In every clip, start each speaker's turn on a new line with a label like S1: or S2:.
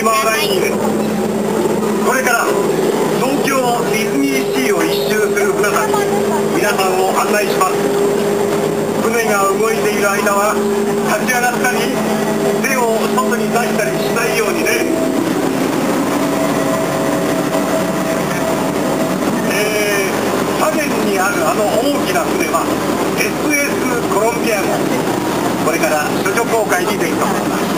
S1: 島ラインです。これから東京ディズニーシーを一周する船旅、皆さんを案内します。船が動いている間は立ち上がったり手を外に出したりしないようにね。左舷にあるあの大きな船は SS コロンビア号。これから処女航海に出ると思います。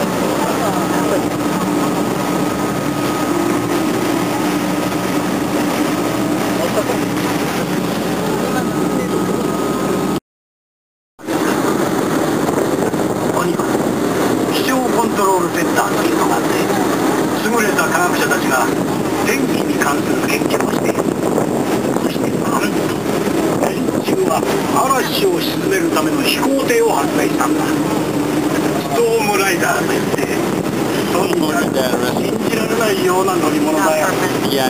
S1: ここには気象コントロールセンターというのがあって、優れた科学者たちが天気に関する研究をしている。そしてなんと連中は嵐を鎮めるための飛行艇を発明したんだ。ストームライダーといって、そんな信じられないような乗り物だよ。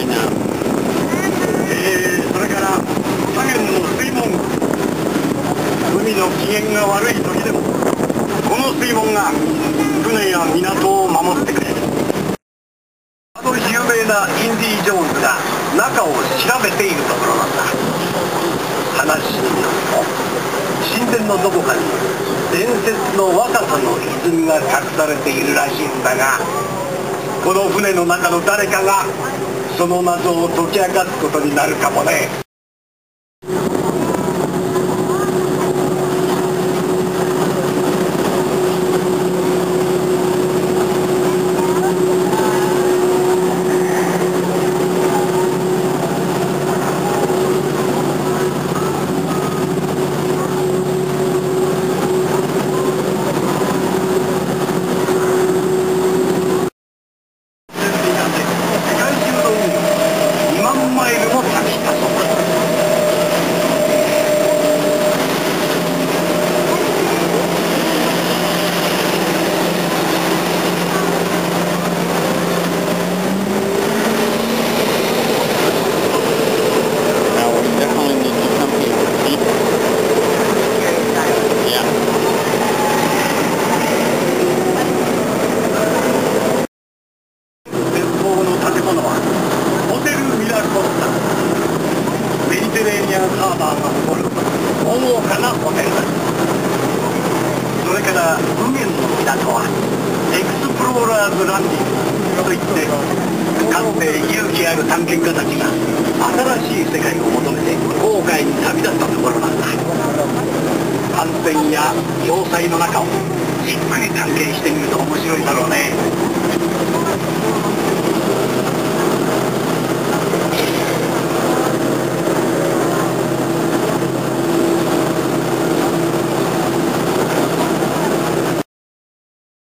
S1: それから左舷の水門、海の機嫌が悪い時でもこの水門が船や港を守ってくれる。あの有名なインディ・ジョーンズが中を調べているところなんだ。話によると神殿のどこかに伝説の若さの泉が隠されているらしいんだが、この船の中の誰かがその謎を解き明かすことになるかもね。ハーバーが誇る豪華なホテルだ。それから無限の港はエクスプローラーズランディングといって、かつて勇気ある探検家たちが新しい世界を求めて航海に旅立ったところなんだ。安全や要塞の中をじっくり探検してみると面白いだろうね。